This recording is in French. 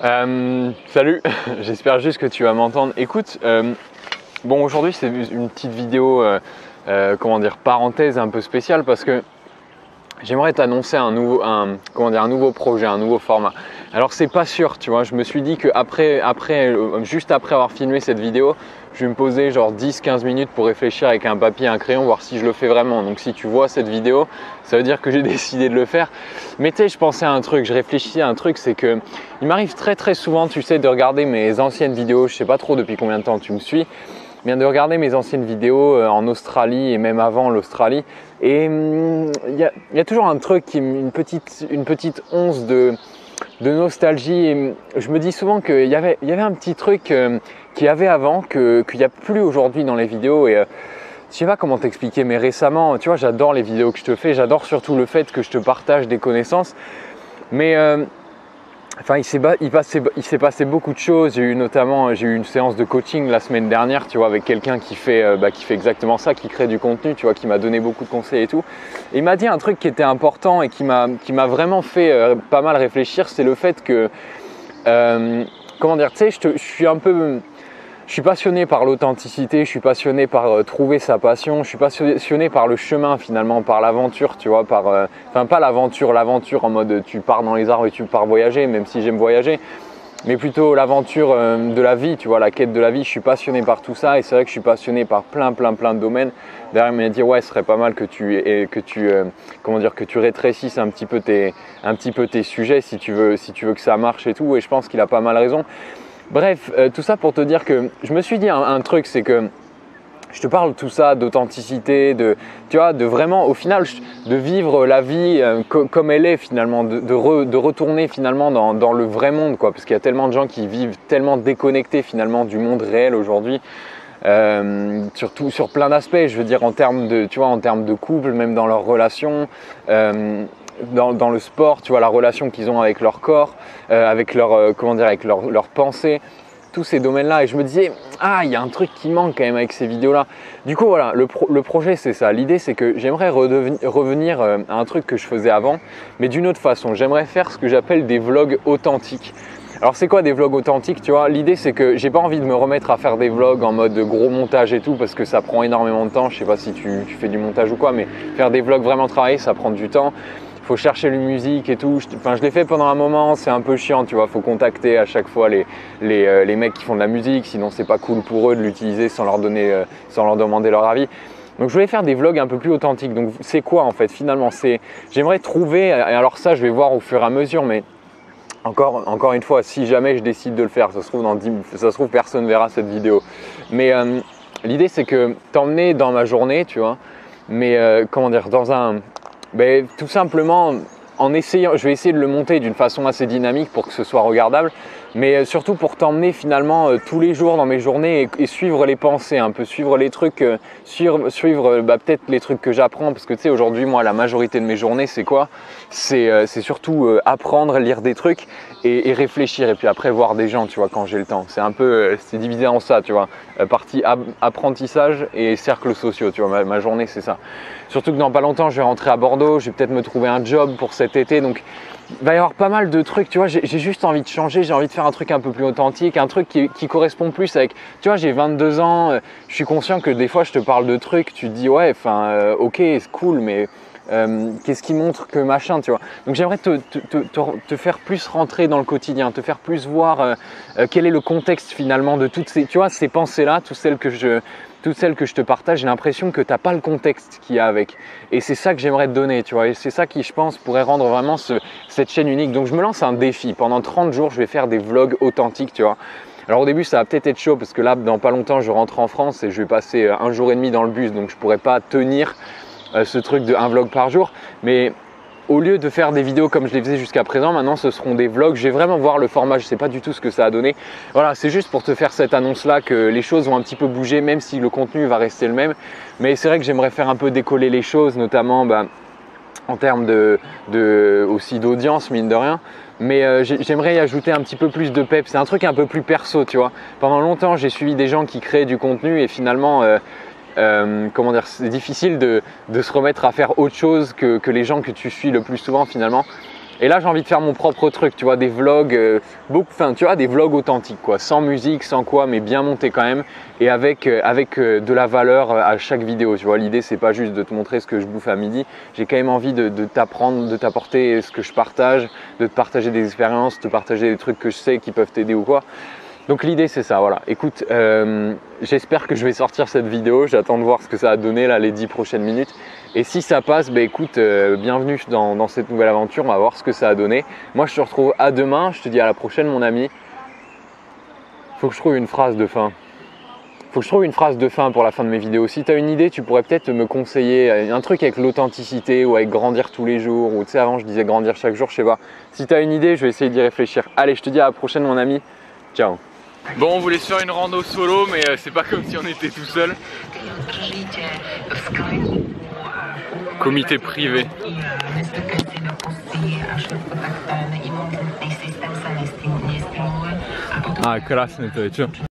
Salut, j'espère juste que tu vas m'entendre. Écoute, bon aujourd'hui c'est une petite vidéo, comment dire, parenthèse un peu spéciale parce que j'aimerais t'annoncer un nouveau projet, un nouveau format. Alors c'est pas sûr, tu vois, je me suis dit que juste après avoir filmé cette vidéo, je vais me poser genre 10-15 minutes pour réfléchir avec un papier et un crayon, voir si je le fais vraiment. Donc si tu vois cette vidéo, ça veut dire que j'ai décidé de le faire. Mais tu sais, je pensais à un truc, je réfléchissais à un truc, c'est que il m'arrive très souvent, tu sais, de regarder mes anciennes vidéos, je sais pas trop depuis combien de temps tu me suis, de regarder mes anciennes vidéos en Australie et même avant l'Australie. Et il y a toujours un truc, une petite once de nostalgie. Et je me dis souvent qu'il y avait un petit truc qu'il y avait avant, qu'il n'y a plus aujourd'hui dans les vidéos. Et je sais pas comment t'expliquer, mais récemment, tu vois, j'adore les vidéos que je te fais, j'adore surtout le fait que je te partage des connaissances. Mais enfin, il s'est passé beaucoup de choses. J'ai eu une séance de coaching la semaine dernière, tu vois, avec quelqu'un qui fait exactement ça, qui crée du contenu, tu vois, qui m'a donné beaucoup de conseils et tout. Et il m'a dit un truc qui était important et qui m'a vraiment fait pas mal réfléchir, c'est le fait que, comment dire, tu sais, je suis passionné par l'authenticité, je suis passionné par trouver sa passion, je suis passionné par le chemin finalement, par l'aventure, tu vois, enfin pas l'aventure en mode tu pars dans les arbres et tu pars voyager, même si j'aime voyager, mais plutôt l'aventure de la vie, tu vois, la quête de la vie. Je suis passionné par tout ça et c'est vrai que je suis passionné par plein de domaines. Derrière, il m'a dit ouais, ce serait pas mal que tu rétrécisses un petit peu tes sujets si tu veux que ça marche et tout. Et je pense qu'il a pas mal raison. Bref, tout ça pour te dire que je me suis dit un truc, c'est que je te parle tout ça d'authenticité, tu vois, de vraiment au final de vivre la vie comme elle est finalement, de retourner finalement dans le vrai monde, quoi, parce qu'il y a tellement de gens qui vivent tellement déconnectés finalement du monde réel aujourd'hui. Surtout sur plein d'aspects, je veux dire en termes de couple, même dans leurs relations, dans le sport, tu vois, la relation qu'ils ont avec leur corps, avec leur pensée, tous ces domaines-là. Et je me disais, il y a un truc qui manque quand même avec ces vidéos-là. Du coup, voilà, le projet, c'est ça. L'idée, c'est que j'aimerais revenir à un truc que je faisais avant, mais d'une autre façon. J'aimerais faire ce que j'appelle des vlogs authentiques. Alors c'est quoi des vlogs authentiques, tu vois? L'idée c'est que j'ai pas envie de me remettre à faire des vlogs en mode gros montage et tout parce que ça prend énormément de temps. Je sais pas si tu fais du montage ou quoi, mais faire des vlogs vraiment travaillés, ça prend du temps. Il faut chercher la musique et tout. Je l'ai fait pendant un moment, c'est un peu chiant, tu vois. Faut contacter à chaque fois les mecs qui font de la musique, sinon c'est pas cool pour eux de l'utiliser sans leur demander leur avis. Donc je voulais faire des vlogs un peu plus authentiques. Donc c'est quoi en fait finalement? J'aimerais trouver, et alors ça je vais voir au fur et à mesure, mais encore une fois, si jamais je décide de le faire, ça se trouve personne verra cette vidéo. Mais l'idée c'est que t'emmener dans ma journée, tu vois, mais tout simplement en essayant, je vais essayer de le monter d'une façon assez dynamique pour que ce soit regardable, mais surtout pour t'emmener finalement tous les jours dans mes journées et suivre les pensées, un peu suivre les trucs, suivre peut-être les trucs que j'apprends, parce que tu sais aujourd'hui moi la majorité de mes journées c'est quoi? C'est surtout apprendre, lire des trucs et réfléchir et puis après voir des gens, tu vois, quand j'ai le temps. C'est un peu, c'est divisé en ça, tu vois, partie apprentissage et cercles sociaux, tu vois, ma journée c'est ça. Surtout que dans pas longtemps je vais rentrer à Bordeaux, je vais peut-être me trouver un job pour cet été, donc il va y avoir pas mal de trucs, tu vois, j'ai juste envie de changer, j'ai envie de faire un truc un peu plus authentique, un truc qui correspond plus avec, tu vois, j'ai 22 ans, je suis conscient que des fois je te parle de trucs, tu te dis ouais, ok, c'est cool, mais qu'est-ce qui montre que machin, tu vois. Donc j'aimerais te faire plus rentrer dans le quotidien, te faire plus voir quel est le contexte finalement de toutes ces, tu vois, ces pensées-là, toutes celles que je te partage. J'ai l'impression que tu n'as pas le contexte qu'il y a avec. Et c'est ça que j'aimerais te donner, tu vois. Et c'est ça qui, je pense, pourrait rendre vraiment cette chaîne unique. Donc je me lance un défi. Pendant 30 jours, je vais faire des vlogs authentiques, tu vois. Alors au début, ça va peut-être être chaud parce que là, dans pas longtemps, je rentre en France et je vais passer 1 jour et demi dans le bus. Donc je ne pourrais pas tenir ce truc de 1 vlog par jour. Mais au lieu de faire des vidéos comme je les faisais jusqu'à présent, maintenant ce seront des vlogs. Je vais vraiment voir le format, je ne sais pas du tout ce que ça a donné. Voilà, c'est juste pour te faire cette annonce-là que les choses vont un petit peu bouger, même si le contenu va rester le même. Mais c'est vrai que j'aimerais faire un peu décoller les choses, notamment en termes aussi d'audience, mine de rien. Mais j'aimerais y ajouter un petit peu plus de pep. C'est un truc un peu plus perso, tu vois. Pendant longtemps, j'ai suivi des gens qui créaient du contenu et finalement… c'est difficile de se remettre à faire autre chose que les gens que tu suis le plus souvent finalement. Et là j'ai envie de faire mon propre truc, tu vois, des vlogs, tu vois, des vlogs authentiques quoi, sans musique, sans quoi, mais bien montés quand même et avec de la valeur à chaque vidéo, tu vois. L'idée c'est pas juste de te montrer ce que je bouffe à midi, j'ai quand même envie de t'apprendre, de t'apporter ce que je partage, de te partager des expériences, de te partager des trucs que je sais qui peuvent t'aider ou quoi. Donc l'idée c'est ça, voilà. Écoute, j'espère que je vais sortir cette vidéo, j'attends de voir ce que ça va donner là les 10 prochaines minutes. Et si ça passe, bah écoute, bienvenue dans cette nouvelle aventure, on va voir ce que ça a donné. Moi je te retrouve à demain, je te dis à la prochaine mon ami. Faut que je trouve une phrase de fin. Faut que je trouve une phrase de fin pour la fin de mes vidéos. Si tu as une idée, tu pourrais peut-être me conseiller un truc avec l'authenticité ou avec grandir tous les jours. Ou tu sais, avant je disais grandir chaque jour, je sais pas. Si tu as une idée, je vais essayer d'y réfléchir. Allez, je te dis à la prochaine mon ami. Ciao. Bon, on voulait se faire une rando solo, mais c'est pas comme si on était tout seul. Comité privé. Ah, krásne to je, čo?